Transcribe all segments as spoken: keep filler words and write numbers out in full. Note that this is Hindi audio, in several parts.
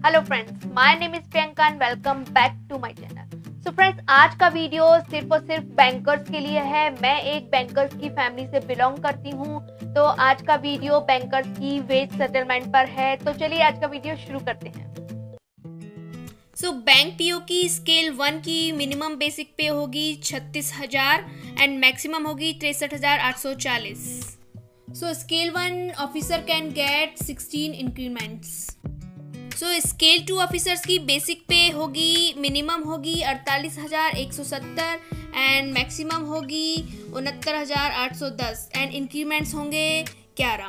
Hello friends, my name is Priyanka and welcome back to my channel. So friends, आज का वीडियो सिर्फ और सिर्फ बैंकर्स के लिए है। मैं एक बैंकर्स की फैमिली से बिलोंग करती हूँ, तो आज का वीडियो बैंकर्स की वेज सेटलमेंट पर है। तो चलिए आज का वीडियो शुरू करते हैं। सो बैंक पीओ की स्केल वन की मिनिमम बेसिक पे होगी छत्तीस हजार एंड मैक्सिमम होगी तिरसठ हजार आठ सौ चालीस। So scale one officer can get sixteen increments. So scale two officers की बेसिक पे होगी मिनिमम होगी अड़तालीस हजार एक सौ सत्तर एंड मैक्सिमम होगी उनहत्तर हजार आठ सौ दस एंड इंक्रीमेंट्स होंगे ग्यारह।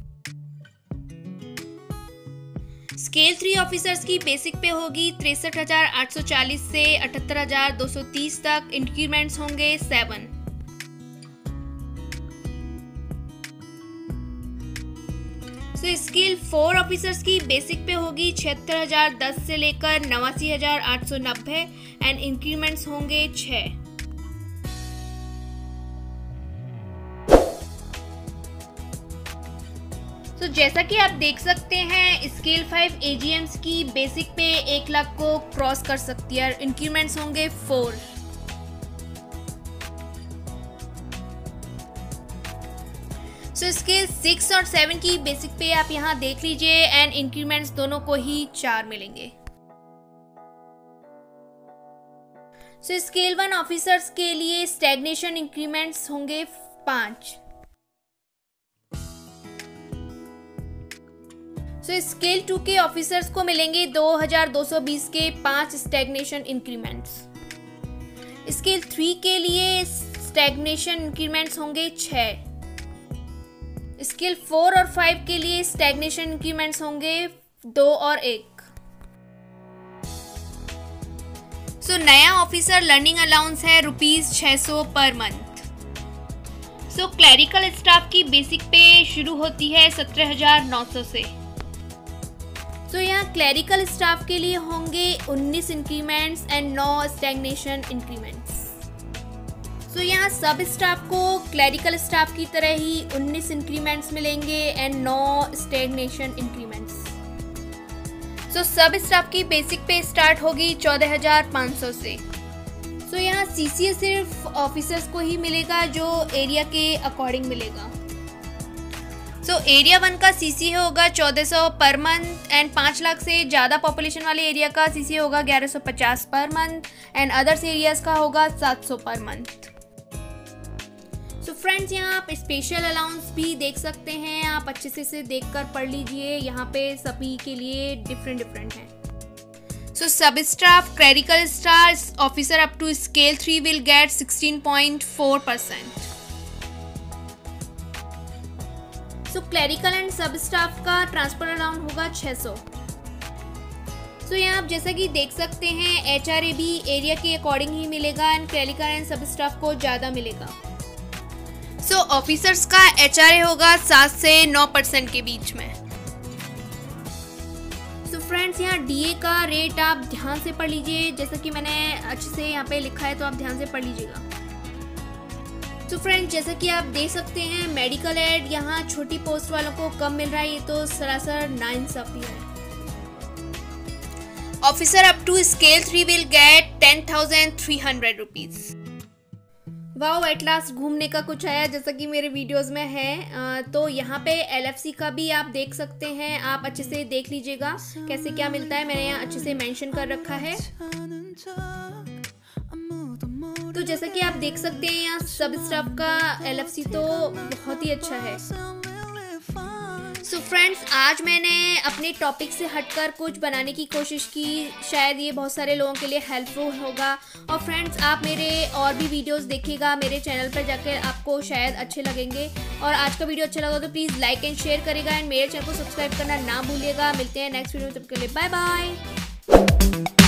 स्केल थ्री ऑफिसर्स की बेसिक पे होगी तिरसठ हजार आठ सौ चालीस से अठहत्तर हजार दो सौ तीस तक, इंक्रीमेंट्स होंगे seven. So scale four officers की बेसिक पे होगी छिहत्तर हजार दस से लेकर नवासी हजार आठ सौ नब्बे एंड इंक्रीमेंट्स होंगे छह। तो so, जैसा कि आप देख सकते हैं स्केल फाइव एजीएम्स की बेसिक पे एक लाख को क्रॉस कर सकती है, इंक्रीमेंट्स होंगे फोर। सो स्केल सिक्स और सेवन की बेसिक पे आप यहाँ देख लीजिए एंड इंक्रीमेंट्स दोनों को ही चार मिलेंगे। सो स्केल वन ऑफिसर्स के लिए स्टैग्नेशन इंक्रीमेंट्स होंगे पांच। सो स्केल टू के ऑफिसर्स को मिलेंगे दो हजार दो सौ बीस के पांच स्टैग्नेशन इंक्रीमेंट्स। स्केल थ्री के लिए स्टैग्नेशन इंक्रीमेंट्स होंगे छह। स्केल फोर और फाइव के लिए स्टैग्नेशन इंक्रीमेंट्स होंगे दो और एक। सो so, नया ऑफिसर लर्निंग अलाउंस है रुपीज छह सौ per month. So clerical staff की बेसिक पे शुरू होती है सत्रह हजार नौ सौ से। सो so, यहाँ क्लरिकल स्टाफ के लिए होंगे उन्नीस इंक्रीमेंट्स एंड नौ स्टैग्नेशन इंक्रीमेंट्स। सो so, यहाँ सब स्टाफ को क्लरिकल स्टाफ की तरह ही उन्नीस इंक्रीमेंट्स मिलेंगे एंड नौ स्टैग्नेशन इंक्रीमेंट्स। सो सब स्टाफ की बेसिक पे स्टार्ट होगी चौदह हजार पाँच सौ से। सो so, यहाँ सीसीए सिर्फ ऑफिसर्स को ही मिलेगा जो एरिया के अकॉर्डिंग मिलेगा। सो एरिया वन का सीसीए होगा चौदह सौ पर मंथ एंड पाँच लाख से ज़्यादा पॉपुलेशन वाले एरिया का सीसीए होगा ग्यारह सौ पचास per month and others areas का होगा सात सौ पर मंथ। सो फ्रेंड्स, यहाँ आप स्पेशल अलाउंस भी देख सकते हैं, आप अच्छे से इसे देखकर पढ़ लीजिए, यहाँ पे सभी के लिए डिफरेंट डिफरेंट हैं। सो सब staff clerical staff officer up to scale three will get sixteen point four percent. So clerical and sub staff का ट्रांसफर अलाउंस होगा छह सौ। सो यहाँ आप जैसा कि देख सकते हैं एचआरए भी एरिया के अकॉर्डिंग ही मिलेगा and clerical and sub staff को ज़्यादा मिलेगा। सो so, ऑफिसर्स का एचआरए होगा सात से नौ परसेंट के बीच में। सो so, फ्रेंड्स, यहाँ डीए का रेट आप ध्यान से पढ़ लीजिए, जैसा कि मैंने अच्छे से यहाँ पे लिखा है तो आप ध्यान से पढ़ लीजिएगा। सो so, फ्रेंड्स, जैसा कि आप देख सकते हैं मेडिकल एड यहाँ छोटी पोस्ट वालों को कम मिल रहा है, ये तो सरासर नाइंसाफी है। Officer up to scale three will get ten thousand three hundred rupees. Wow, at last घूमने का कुछ आया जैसा कि मेरे वीडियोस में है। तो यहाँ पे एलएफसी का भी आप देख सकते हैं, आप अच्छे से देख लीजिएगा कैसे क्या मिलता है, मैंने यहाँ अच्छे से मेंशन कर रखा है। तो जैसा कि आप देख सकते हैं यहाँ सब स्टाफ का एलएफसी तो बहुत ही अच्छा है। सो so फ्रेंड्स, आज मैंने अपने टॉपिक से हटकर कुछ बनाने की कोशिश की, शायद ये बहुत सारे लोगों के लिए हेल्पफुल होगा। और फ्रेंड्स, आप मेरे और भी वीडियोस देखिएगा, मेरे चैनल पर जाकर आपको शायद अच्छे लगेंगे। और आज का वीडियो अच्छा लगा तो प्लीज़ लाइक एंड शेयर करेगा एंड मेरे चैनल को सब्सक्राइब करना ना भूलिएगा। मिलते हैं नेक्स्ट वीडियो में, तब के लिए बाय बाय।